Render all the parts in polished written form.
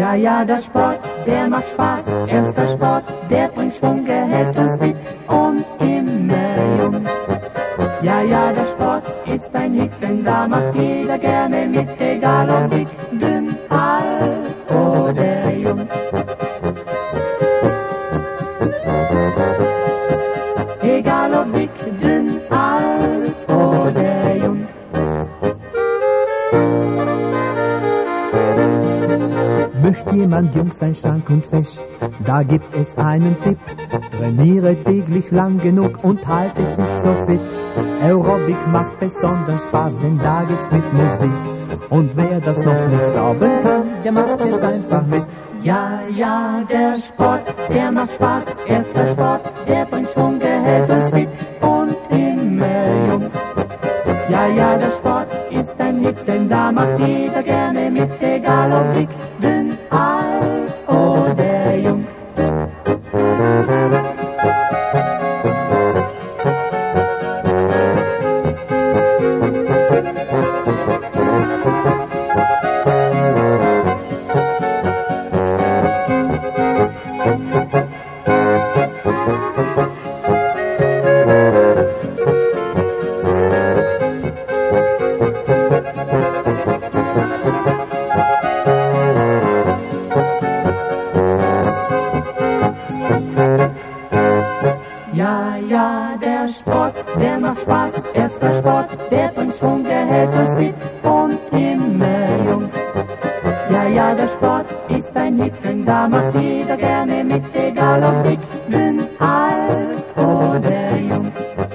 Ja, ja, der Sport, der macht Spaß. Erster Sport, der bringt Schwung, er hält uns fit und immer jung. Ja, ja, der Sport ist ein Hit, denn da macht jeder gerne mit, egal ob dick, dünn, alt oder jung. Egal ob dick, dünn, alt oder jung. Möchte jemand jung sein, schlank und fesch, da gibt es einen Tipp. Trainiere täglich lang genug und halte sich so fit. Aerobic macht besonders Spaß, denn da geht's mit Musik. Und wer das noch nicht glauben kann, der macht jetzt einfach mit. Ja, ja, der Sport, der macht Spaß. Erster Sport, der bringt Schwung, der hält uns fit und immer jung. Ja, ja, der Sport ist ein Hit, denn da macht jeder gerne mit, egal ob dick, dünn, alt oder jung. Ja, ja, der Sport, der macht Spaß. Erster Sport, der bringt Schwung, der hält uns fit und immer jung. Ja, ja, der Sport ist ein Hit, denn da macht jeder gerne mit, egal ob dick, dünn, alt oder jung.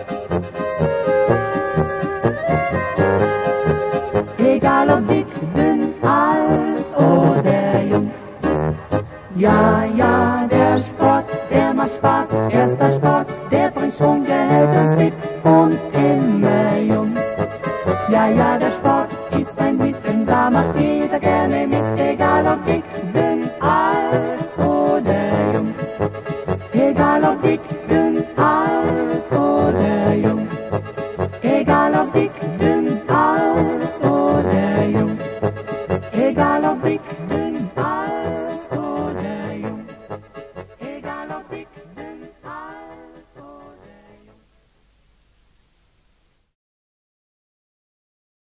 Egal ob dick, dünn, alt oder jung. Ja, ja, der Sport, der macht Spaß. Erster Sport, der bringt Schwung, der hält uns fit und immer jung. Ja, ja, der Sport ist ein Hit, denn da macht jeder gerne mit, egal ob dick, dünn, alt oder jung. Egal ob dick, dünn, alt oder jung. Egal ob dick, dünn, alt oder jung. Egal ob dick, dünn,